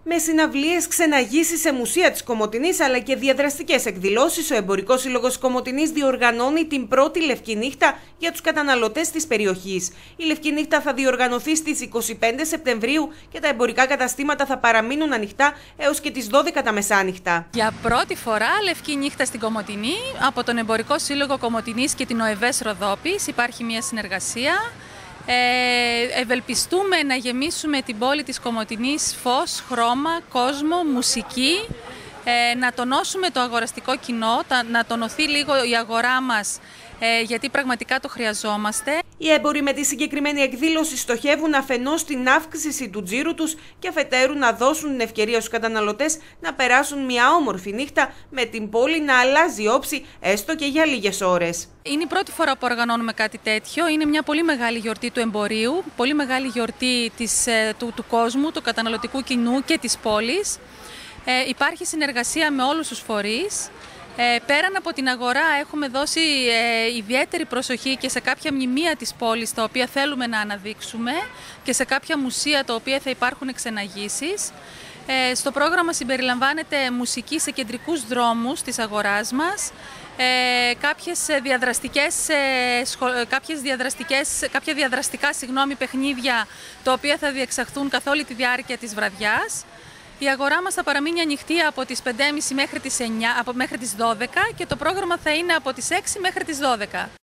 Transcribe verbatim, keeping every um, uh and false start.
Με συναυλίες, ξεναγήσεις σε μουσεία της Κομοτηνής αλλά και διαδραστικές εκδηλώσεις, ο Εμπορικός Σύλλογος Κομοτηνής διοργανώνει την πρώτη Λευκή Νύχτα για τους καταναλωτές της περιοχής. Η Λευκή Νύχτα θα διοργανωθεί στις είκοσι πέντε Σεπτεμβρίου και τα εμπορικά καταστήματα θα παραμείνουν ανοιχτά έως και τις δώδεκα τα μεσάνυχτα. Για πρώτη φορά Λευκή Νύχτα στην Κομοτηνή από τον Εμπορικό Σύλλογο Κομοτηνής και την ΟΕΒΕΣ Ροδόπης. Υπάρχει μια συνεργασία. Ε, ευελπιστούμε να γεμίσουμε την πόλη της Κομοτηνής φως, χρώμα, κόσμο, μουσική, ε, να τονώσουμε το αγοραστικό κοινό, να τονωθεί λίγο η αγορά μας, ε, γιατί πραγματικά το χρειαζόμαστε. Οι έμποροι με τη συγκεκριμένη εκδήλωση στοχεύουν αφενός στην αύξηση του τζίρου τους και αφετέρου να δώσουν την ευκαιρία στους καταναλωτές να περάσουν μια όμορφη νύχτα με την πόλη να αλλάζει όψη έστω και για λίγες ώρες. Είναι η πρώτη φορά που οργανώνουμε κάτι τέτοιο. Είναι μια πολύ μεγάλη γιορτή του εμπορίου, πολύ μεγάλη γιορτή της, του, του κόσμου, του καταναλωτικού κοινού και της πόλης. Ε, υπάρχει συνεργασία με όλους τους φορείς. Ε, πέραν από την αγορά έχουμε δώσει ε, ιδιαίτερη προσοχή και σε κάποια μνημεία της πόλης τα οποία θέλουμε να αναδείξουμε και σε κάποια μουσεία τα οποία θα υπάρχουν εξεναγήσεις. Ε, στο πρόγραμμα συμπεριλαμβάνεται μουσική σε κεντρικούς δρόμους της αγοράς μας, ε, κάποιες διαδραστικές, ε, σχολ, κάποιες διαδραστικές, κάποια διαδραστικά συγγνώμη, παιχνίδια τα οποία θα διεξαχθούν καθ' όλη τη διάρκεια της βραδιάς. Η αγορά μας θα παραμείνει ανοιχτή από τις πέντε και μισή μέχρι τις εννιά, από, μέχρι τις δώδεκα και το πρόγραμμα θα είναι από τις έξι μέχρι τις δώδεκα.